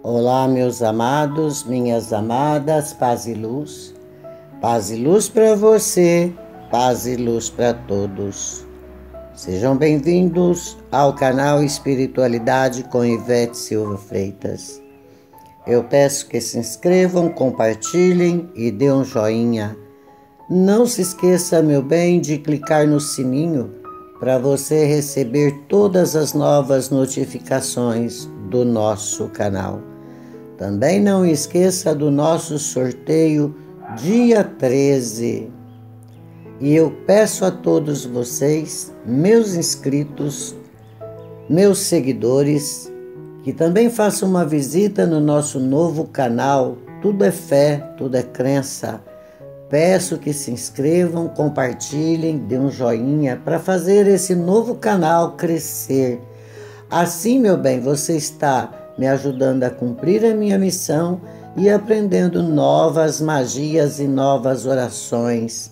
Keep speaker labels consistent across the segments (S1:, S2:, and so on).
S1: Olá, meus amados, minhas amadas, paz e luz. Paz e luz para você, paz e luz para todos. Sejam bem-vindos ao canal Espiritualidade com Ivete Silva Freitas. Eu peço que se inscrevam, compartilhem e dê um joinha. Não se esqueça, meu bem, de clicar no sininho para você receber todas as novas notificações do nosso canal. Também não esqueça do nosso sorteio dia 13. E eu peço a todos vocês, meus inscritos, meus seguidores, que também façam uma visita no nosso novo canal Tudo é Fé, Tudo é Crença. Peço que se inscrevam, compartilhem, dê um joinha para fazer esse novo canal crescer. Assim, meu bem, você está me ajudando a cumprir a minha missão e aprendendo novas magias e novas orações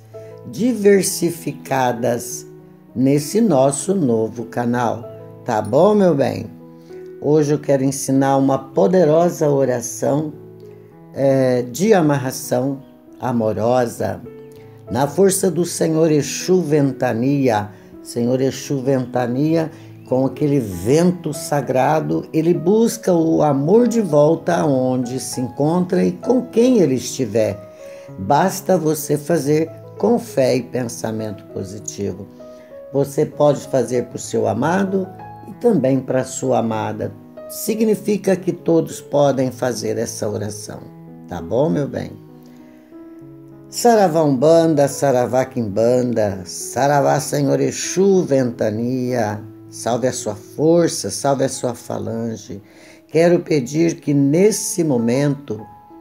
S1: diversificadas nesse nosso novo canal. Tá bom, meu bem? Hoje eu quero ensinar uma poderosa oração de amarração amorosa na força do Senhor Exu Ventania. Senhor Exu Ventania, com aquele vento sagrado, ele busca o amor de volta aonde se encontra e com quem ele estiver. Basta você fazer com fé e pensamento positivo. Você pode fazer para o seu amado e também para a sua amada. Significa que todos podem fazer essa oração. Tá bom, meu bem? Saravá Umbanda, Saravá Quimbanda, Saravá Senhor Exu Ventania, salve a sua força, salve a sua falange. Quero pedir que nesse momento,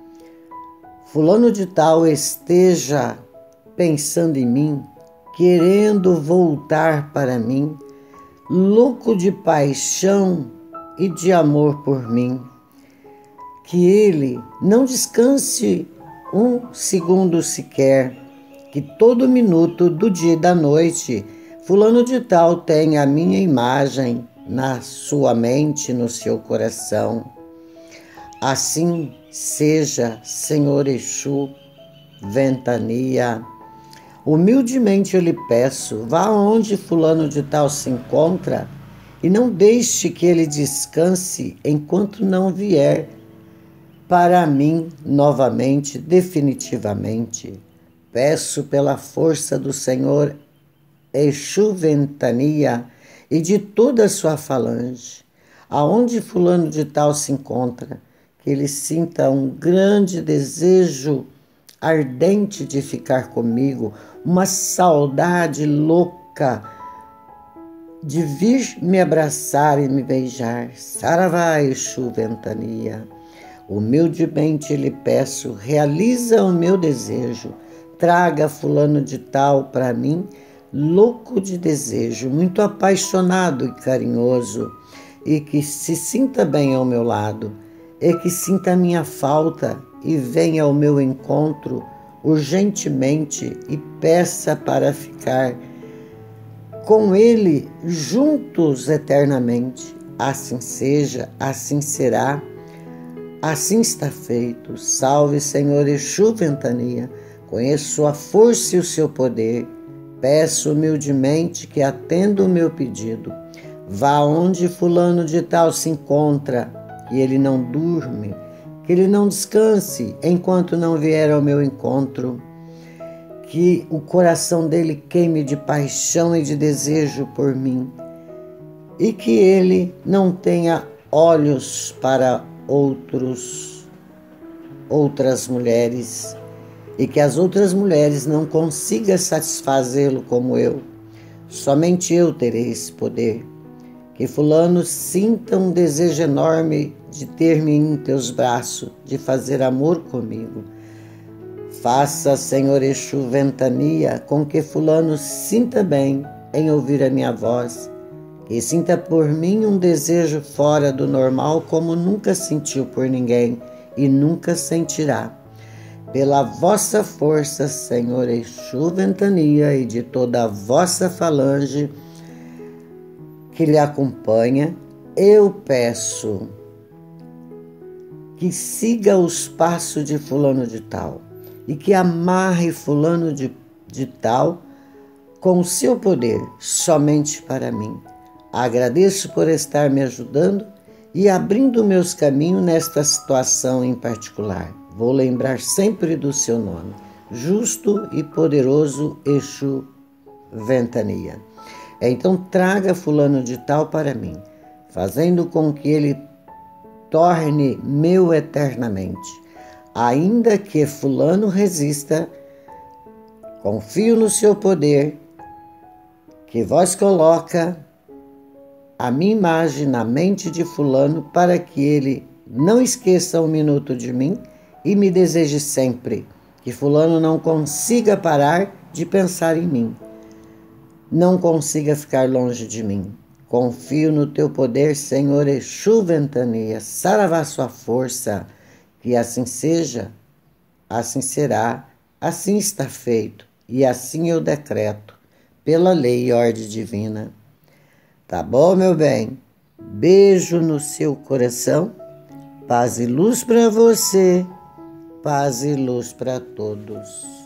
S1: fulano de tal esteja pensando em mim, querendo voltar para mim, louco de paixão e de amor por mim. Que ele não descanse um segundo sequer, que todo minuto do dia e da noite, fulano de tal tenha a minha imagem na sua mente, no seu coração. Assim seja, Senhor Exu Ventania. Humildemente eu lhe peço, vá onde fulano de tal se encontra e não deixe que ele descanse enquanto não vier para mim novamente, definitivamente. Peço pela força do Senhor Exu Ventania e de toda a sua falange, aonde fulano de tal se encontra, que ele sinta um grande desejo ardente de ficar comigo, uma saudade louca de vir me abraçar e me beijar. Saravá Exu Ventania. Humildemente lhe peço, realiza o meu desejo, traga fulano de tal para mim, louco de desejo, muito apaixonado e carinhoso, e que se sinta bem ao meu lado, e que sinta a minha falta e venha ao meu encontro urgentemente e peça para ficar com ele juntos eternamente. Assim seja, assim será. Assim está feito. Salve, Senhor Exu Ventania. Conheço a força e o seu poder. Peço humildemente que atenda o meu pedido. Vá onde fulano de tal se encontra, que ele não durme, que ele não descanse enquanto não vier ao meu encontro. Que o coração dele queime de paixão e de desejo por mim. E que ele não tenha olhos para outras mulheres, e que as outras mulheres não consigam satisfazê-lo como eu. Somente eu terei esse poder. Que fulano sinta um desejo enorme de ter-me em teus braços, de fazer amor comigo. Faça, Senhor Exu Ventania, com que fulano sinta bem em ouvir a minha voz, que sinta por mim um desejo fora do normal como nunca sentiu por ninguém e nunca sentirá. Pela vossa força, Senhor Exu Ventania, e de toda a vossa falange que lhe acompanha, eu peço que siga os passos de fulano de tal e que amarre fulano de tal com o seu poder somente para mim. Agradeço por estar me ajudando e abrindo meus caminhos nesta situação em particular. Vou lembrar sempre do seu nome, justo e poderoso Exu Ventania. Então traga fulano de tal para mim, fazendo com que ele torne meu eternamente. Ainda que fulano resista, confio no seu poder, que vós coloca a minha imagem na mente de fulano para que ele não esqueça um minuto de mim e me deseje sempre, que fulano não consiga parar de pensar em mim, não consiga ficar longe de mim. Confio no teu poder, Senhor Exu Ventania, saravá sua força, que assim seja, assim será, assim está feito, e assim eu decreto, pela lei e ordem divina. Tá bom, meu bem? Beijo no seu coração, paz e luz para você, paz e luz para todos.